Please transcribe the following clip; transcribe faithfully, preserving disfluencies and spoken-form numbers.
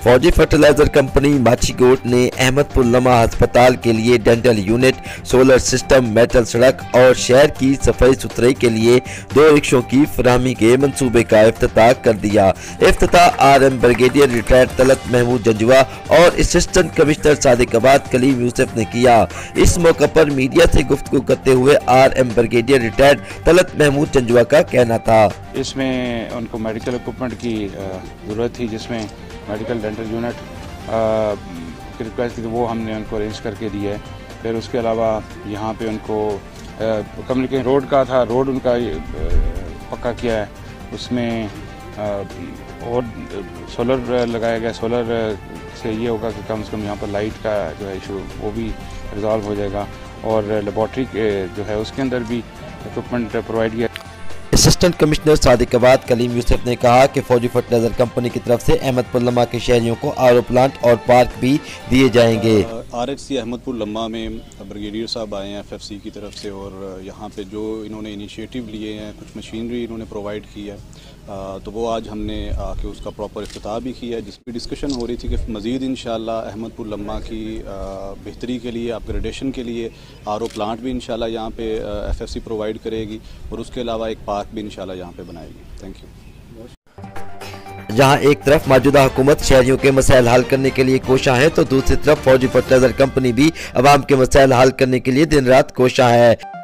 फौजी fertiliser company माचीकोट ने अहमदपुर लम्हा अस्पताल के लिए dental unit, solar system, metal सड़क और शहर की सफाई सुथराई के लिए दो रिक्शों की फराहमी के मंसूबे का इफ्तिताह कर दिया। इफ्तिताह R M brigadier retired Talat Mahmood Janjua और असिस्टेंट कमिश्नर सादिकाबाद कलीम यूसुफ ने किया। इस मौके पर मीडिया से गुफ्तगू करते हुए R M brigadier retired Talat Mahmood Janjua का कहना था, इसमें उनको मेडिकल इक्विपमेंट की ज़रूरत थी, जिसमें मेडिकल डेंटल यूनिट की रिक्वेस्ट थी, तो वो हमने उनको अरेंज करके दिया है। फिर उसके अलावा यहाँ पे उनको कम्युनिकेशन रोड का था, रोड उनका पक्का किया है, उसमें आ, और सोलर लगाया गया। सोलर से ये होगा कि कम से कम यहाँ पर लाइट का जो है इशू वो भी रिजॉल्व हो जाएगा, और लेबॉर्ट्री जो है उसके अंदर भी इक्विपमेंट प्रोवाइड किया। असिस्टेंट कमिश्नर सादिकाबाद कलीम यूसुफ ने कहा कि फौजी फर्टिलाइजर कंपनी की तरफ से अहमदपुर लम्हा के शहरियों को आर ओ प्लांट और पार्क भी दिए जाएंगे। आर एच सी अहमदपुर लम्हा में ब्रिगेडियर साहब आए हैं एफ एफ सी की तरफ से, और यहाँ पे जो इन्होंने इनिशिएटिव लिए हैं, कुछ मशीनरी इन्होंने प्रोवाइड की है, तो वो आज हमने आके उसका प्रॉपर इफ्तिताह भी किया है, जिसकी डिस्कशन हो रही थी कि मज़ीद इंशाल्लाह अहमदपुर लम्हा की बेहतरी के लिए, अपग्रेडेशन के लिए आर ओ प्लांट भी इंशाल्लाह यहाँ पे एफ एफ सी प्रोवाइड करेगी, और उसके अलावा एक पार्क भी इंशाल्लाह यहाँ पे बनाएगी। Thank you. जहां एक तरफ मौजूदा हुकूमत शहरियों के मसाइल हल करने के लिए कोशा है, तो दूसरी तरफ फौजी फर्टिलाइजर कंपनी भी अवाम के मसाइल हल करने के लिए दिन रात कोशा है।